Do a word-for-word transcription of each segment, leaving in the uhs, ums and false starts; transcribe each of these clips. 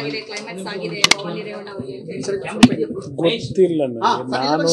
ಆಗಿದೆ, ಕ್ಲೈಮ್ಯಾಕ್ಸ್ ಆಗಿದೆ ಭವಾನಿ ರೇವಣ್ಣ ಅವರಿಗೆ ಗೊತ್ತಿಲ್ಲ ನನಗೆ. ನಾನು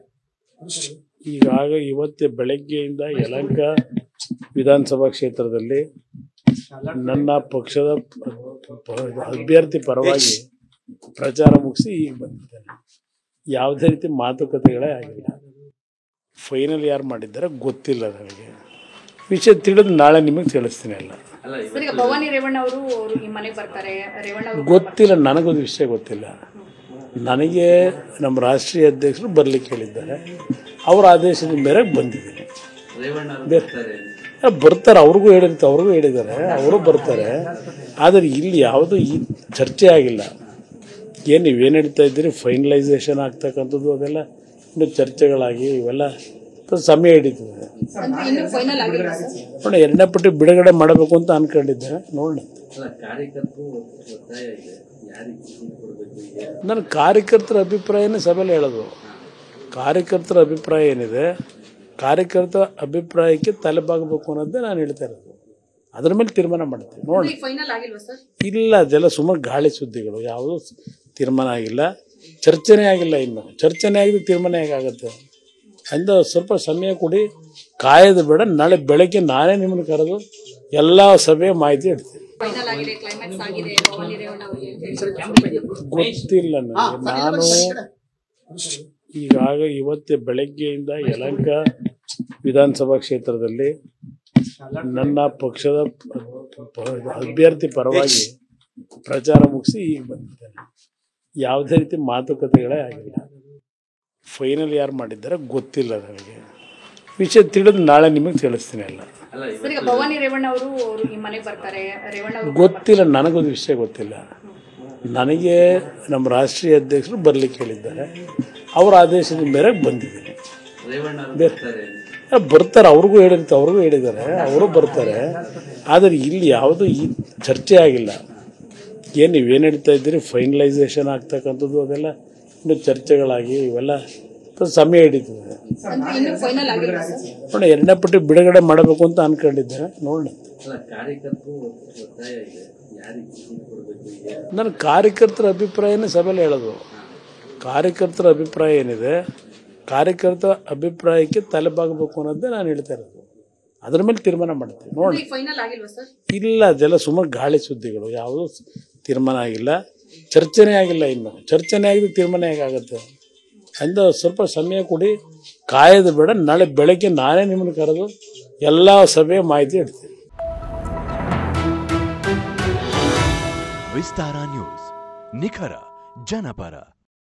ಈಗಾಗ ಇವತ್ತೇ ಬೆಳಗ್ಗೆಯಿಂದ ಯಲಹಂಕ ವಿಧಾನಸಭಾ ಕ್ಷೇತ್ರದಲ್ಲಿ ನನ್ನ ಪಕ್ಷದ ಅಭ್ಯರ್ಥಿ ಪರವಾಗಿ ಪ್ರಚಾರ ಮುಗಿಸಿ ಈಗ ಬಂದಿದ್ದೇನೆ. ಯಾವುದೇ ರೀತಿ ಮಾತುಕತೆಗಳೇ ಆಗಿಲ್ಲ. ಫೈನಲ್ ಯಾರು ಮಾಡಿದ್ದಾರೆ ಗೊತ್ತಿಲ್ಲ ನನಗೆ. ವಿಷಯ ತಿಳಿದು ನಾಳೆ ನಿಮಗೆ ತಿಳಿಸ್ತೀನಿ. ಅಲ್ಲ ಭವಾನಿ ರೇವಣ್ಣ ಅವರು ನಿಮ್ಮ ಮನೆಗೆ ಬರ್ತಾರೆ, ರೇವಣ್ಣ ಅವರು ಗೊತ್ತಿಲ್ಲ, ನನಗೊಂದು ವಿಷಯ ಗೊತ್ತಿಲ್ಲ. ನನಗೆ ನಮ್ಮ ರಾಷ್ಟ್ರೀಯ ಅಧ್ಯಕ್ಷರು ಬರಲಿಕ್ಕೆ ಹೇಳಿದ್ದಾರೆ. ಅವರ ಆದೇಶದ ಮೇರೆಗೆ ಬಂದಿದ್ದೀನಿ. ಬರ್ತಾರೆ, ಅವ್ರಿಗೂ ಹೇಳಿರ್ತಾರೆ, ಅವ್ರಿಗೂ ಹೇಳಿದ್ದಾರೆ, ಅವರು ಬರ್ತಾರೆ. ಆದರೆ ಇಲ್ಲಿ ಯಾವುದೂ ಈ ಚರ್ಚೆ ಆಗಿಲ್ಲ. ಏನು ನೀವೇನು ಹೇಳ್ತಾ ಇದ್ದೀರಿ, ಫೈನಲೈಸೇಷನ್ ಆಗ್ತಕ್ಕಂಥದ್ದು ಅದೆಲ್ಲ ಇನ್ನು ಚರ್ಚೆಗಳಾಗಿ ಇವೆಲ್ಲ ಸಮಯ ಹಿಡಿತದೆ. ನೋಡಿ, ಎರಡನೇ ಪಟ್ಟಿ ಬಿಡುಗಡೆ ಮಾಡಬೇಕು ಅಂತ ಅನ್ಕೊಂಡಿದ್ದೇನೆ. ನೋಡೋಣ. ನನ್ನ ಕಾರ್ಯಕರ್ತರ ಅಭಿಪ್ರಾಯನೇ ಸಭೆಯಲ್ಲಿ ಹೇಳೋದು. ಕಾರ್ಯಕರ್ತರ ಅಭಿಪ್ರಾಯ ಏನಿದೆ, ಕಾರ್ಯಕರ್ತರ ಅಭಿಪ್ರಾಯಕ್ಕೆ ತಲೆಬಾಗಬೇಕು ಅನ್ನೋದೇ ನಾನು ಹೇಳ್ತಾ ಇರೋದು. ಅದ್ರ ಮೇಲೆ ತೀರ್ಮಾನ ಮಾಡ್ತೀನಿ. ನೋಡಿ, ಇಲ್ಲ, ಅದೆಲ್ಲ ಸುಮಾರು ಗಾಳಿ ಸುದ್ದಿಗಳು. ಯಾವುದೂ ತೀರ್ಮಾನ ಆಗಿಲ್ಲ, ಚರ್ಚೆನೇ ಆಗಿಲ್ಲ. ಇನ್ನು ಚರ್ಚೆನೇ ಆಗಿದ್ದು ತೀರ್ಮಾನ ಹೇಗಾಗುತ್ತೆ ಅಂದ ಸ್ವಲ್ಪ ಸಮಯ ಕೊಡಿ, ಕಾಯೋದು ಬೇಡ. ನಾಳೆ ಬೆಳಗ್ಗೆ ನಾನೇ ನಿಮ್ಮನ್ನು ಕರೆದು ಎಲ್ಲ ಸಭೆಯ ಮಾಹಿತಿ ಇಡ್ತೀನಿ. ಗೊತ್ತಿಲ್ಲ ನನಗೆ. ನಾನು ಈಗಾಗ ಇವತ್ತೇ ಬೆಳಗ್ಗೆಯಿಂದ ಯಲಹಂಕ ವಿಧಾನಸಭಾ ಕ್ಷೇತ್ರದಲ್ಲಿ ನನ್ನ ಪಕ್ಷದ ಅಭ್ಯರ್ಥಿ ಪರವಾಗಿ ಪ್ರಚಾರ ಮುಗಿಸಿ ಈಗ ಬಂದಿದ್ದೇನೆ. ಯಾವುದೇ ರೀತಿ ಮಾತುಕತೆಗಳೇ ಆಗಿಲ್ಲ. ಫೈನಲ್ ಯಾರು ಮಾಡಿದ್ದಾರೆ ಗೊತ್ತಿಲ್ಲ ನನಗೆ. ವಿಷಯ ತಿಳಿದು ನಾಳೆ ನಿಮಗೆ ತಿಳಿಸ್ತೀನಿ. ಅಲ್ಲ ಭವಾನಿ ರೇವಣ್ಣ ಅವರು ನಿಮ್ಮ ಮನೆಗೆ ಬರ್ತಾರೆ, ರೇವಣ್ಣ ಅವರು ಗೊತ್ತಿಲ್ಲ, ನನಗೊಂದು ವಿಷಯ ಗೊತ್ತಿಲ್ಲ. ನನಗೆ ನಮ್ಮ ರಾಷ್ಟ್ರೀಯ ಅಧ್ಯಕ್ಷರು ಬರಲಿಕ್ಕೆ ಹೇಳಿದ್ದಾರೆ. ಅವರ ಆದೇಶದ ಮೇರೆಗೆ ಬಂದಿದ್ದೀನಿ. ಬರ್ತಾರೆ, ಅವ್ರಿಗೂ ಹೇಳಿರ್ತಾರೆ, ಅವ್ರಿಗೂ ಹೇಳಿದ್ದಾರೆ, ಅವರು ಬರ್ತಾರೆ. ಆದರೆ ಇಲ್ಲಿ ಯಾವುದೂ ಈ ಚರ್ಚೆ ಆಗಿಲ್ಲ. ಏನು ನೀವೇನು ಹೇಳ್ತಾ ಇದ್ದೀರಿ, ಫೈನಲೈಸೇಷನ್ ಆಗ್ತಕ್ಕಂಥದ್ದು ಅದೆಲ್ಲ ಇನ್ನು ಚರ್ಚೆಗಳಾಗಿ ಇವೆಲ್ಲ ಸಮಯ ಹಿಡಿತದೆ. ನೋಡಿ, ಎರಡನೇ ಪಟ್ಟಿ ಬಿಡುಗಡೆ ಮಾಡಬೇಕು ಅಂತ ಅನ್ಕೊಂಡಿದ್ದೇನೆ. ನೋಡೋಣ. ನನ್ನ ಕಾರ್ಯಕರ್ತರ ಅಭಿಪ್ರಾಯನೇ ಸಭೆಯಲ್ಲಿ ಹೇಳೋದು. ಕಾರ್ಯಕರ್ತರ ಅಭಿಪ್ರಾಯ ಏನಿದೆ, ಕಾರ್ಯಕರ್ತರ ಅಭಿಪ್ರಾಯಕ್ಕೆ ತಲೆಬಾಗಬೇಕು ಅನ್ನೋದೇ ನಾನು ಹೇಳ್ತಾ ಇರೋದು. ಅದ್ರ ಮೇಲೆ ತೀರ್ಮಾನ ಮಾಡ್ತೀನಿ. ನೋಡಿ, ಇಲ್ಲ, ಅದೆಲ್ಲ ಸುಮಾರು ಗಾಳಿ ಸುದ್ದಿಗಳು. ಯಾವುದೂ ತೀರ್ಮಾನ ಆಗಿಲ್ಲ, ಚರ್ಚೆನೇ ಆಗಿಲ್ಲ. ಇನ್ನು ಚರ್ಚೆನೇ ಆಗಿದ್ದು ತೀರ್ಮಾನ ಹೇಗಾಗುತ್ತೆ ಅಂದ ಸ್ವಲ್ಪ ಸಮಯ ಕೊಡಿ, ಕಾಯೋದು ಬೇಡ. ನಾಳೆ ಬೆಳಗ್ಗೆ ನಾನೇ ನಿಮ್ಮನ್ನು ಕರೆದು ಎಲ್ಲ ಸಭೆಯ ಮಾಹಿತಿ ಇಡ್ತೀನಿ. ವಿಸ್ತಾರ ನ್ಯೂಸ್, ನಿಖರ ಜನಪರ.